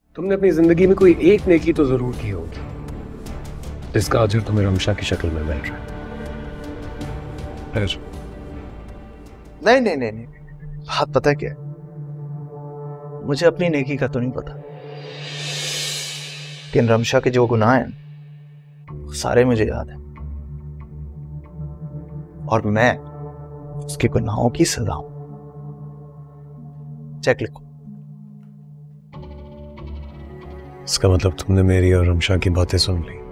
तुमने अपनी जिंदगी में कोई एक नेकी तो जरूर की होगी जिसका अजर तुम्हें रमशा की शक्ल में मिल रहा है। नहीं नहीं नहीं नहीं, बात पता क्या है, मुझे अपनी नेकी का तो नहीं पता, लेकिन रमशा के जो गुनाह हैं वो सारे मुझे याद है, और मैं उसके गुनाहों की सजा हूं। चेक लिखो। इसका मतलब तुमने मेरी और रमशा की बातें सुन ली?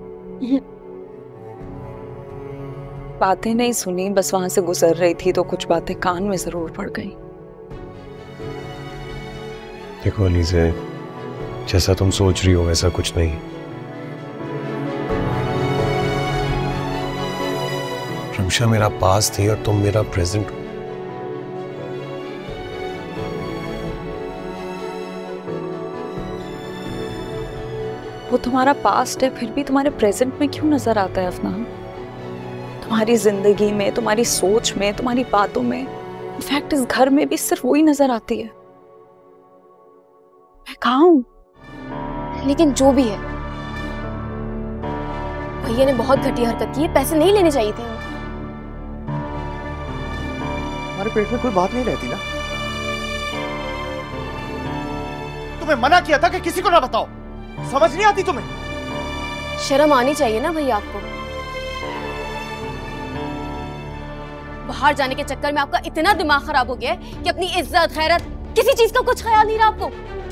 बातें नहीं सुनी, बस वहां से गुजर रही थी तो कुछ बातें कान में जरूर पड़ गई। देखो अलीज़े, जैसा तुम सोच रही हो वैसा कुछ नहीं। रमशा मेरा पास थी और तुम मेरा प्रेजेंट हो। वो तुम्हारा पास्ट है, फिर भी तुम्हारे प्रेजेंट में क्यों नजर आता है अफनान? तुम्हारी जिंदगी में, तुम्हारी सोच में, तुम्हारी बातों में, इनफैक्ट इस घर में भी सिर्फ वही नजर आती है। मैं कहाँ हूं? लेकिन जो भी है, भैया ने बहुत घटिया हरकत की है, पैसे नहीं लेने चाहिए थे। हमारे पेट में कोई बात नहीं रहती ना, तुम्हें मना किया था कि किसी को ना बताओ, समझ नहीं आती तुम्हें? शर्म आनी चाहिए ना भैया आपको। बाहर जाने के चक्कर में आपका इतना दिमाग खराब हो गया है कि अपनी इज्जत, खैरत, किसी चीज का कुछ ख्याल नहीं रहा आपको।